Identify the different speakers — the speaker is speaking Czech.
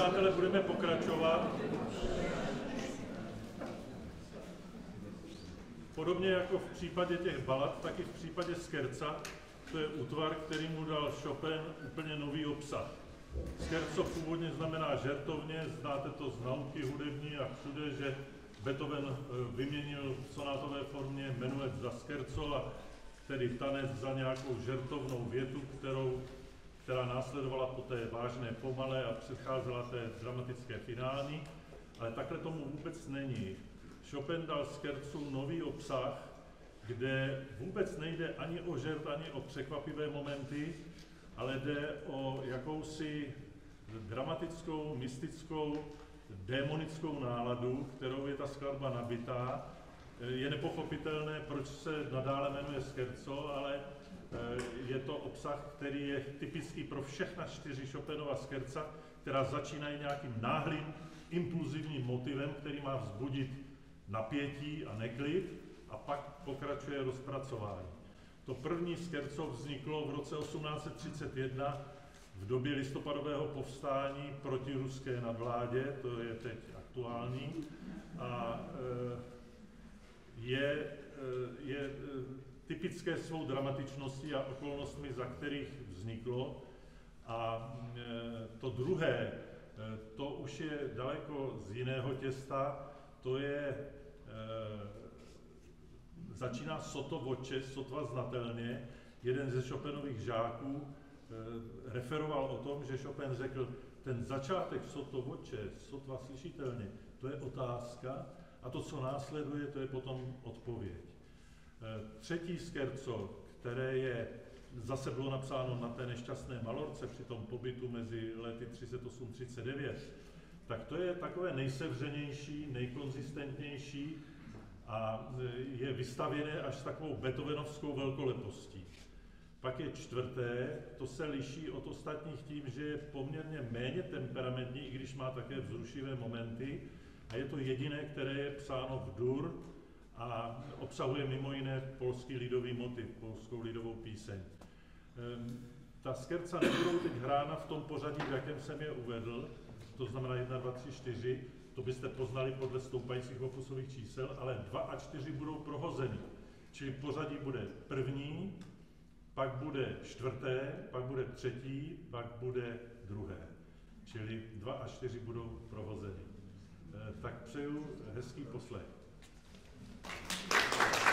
Speaker 1: přátelé, budeme pokračovat. Podobně jako v případě těch balad, tak i v případě scherza, to je útvar, který mu dal Chopin úplně nový obsah. Scherzo původně znamená žertovně, znáte to z nauky hudební a všude, že Beethoven vyměnil v sonátové formě menuet za scherzo, a tedy tanec za nějakou žertovnou větu, která následovala po té vážné pomalé a předcházela té dramatické finální, ale takhle tomu vůbec není. Chopin dal scherzu nový obsah, kde vůbec nejde ani o žert, ani o překvapivé momenty, ale jde o jakousi dramatickou, mystickou, démonickou náladu, kterou je ta skladba nabitá. Je nepochopitelné, proč se nadále jmenuje scherzo, ale je to obsah, který je typický pro všechna 4 Chopinova scherza, která začínají nějakým náhlým, impulzivním motivem, který má vzbudit napětí a neklid, a pak pokračuje rozpracování. To první scherzo vzniklo v roce 1831 v době listopadového povstání proti ruské nadvládě, to je teď aktuální, a je typické svou dramatičností a okolnostmi, za kterých vzniklo. A to druhé, to už je daleko z jiného těsta, to je, začíná sotto voce, sotva znatelně. Jeden ze Chopinových žáků referoval o tom, že Chopin řekl, ten začátek sotto voce, sotva slyšitelně, to je otázka, a to, co následuje, to je potom odpověď. Třetí scherzo, které zase bylo napsáno na té nešťastné Malorce při tom pobytu mezi lety 38-39, tak to je takové nejsevřenější, nejkonzistentnější a je vystavěné až s takovou beethovenovskou velkolepostí. Pak je čtvrté, to se liší od ostatních tím, že je poměrně méně temperamentní, i když má také vzrušivé momenty, a je to jediné, které je psáno v dur a obsahuje mimo jiné polský lidový motiv, polskou lidovou píseň. Ta scherza nebudou teď hrána v tom pořadí, v jakém jsem je uvedl, to znamená 1, 2, 3, 4, to byste poznali podle stoupajících opusových čísel, ale 2 a 4 budou prohozeny. Čili pořadí bude první, pak bude čtvrté, pak bude třetí, pak bude druhé. Čili 2 a 4 budou prohozeny. Tak přeju hezký poslech.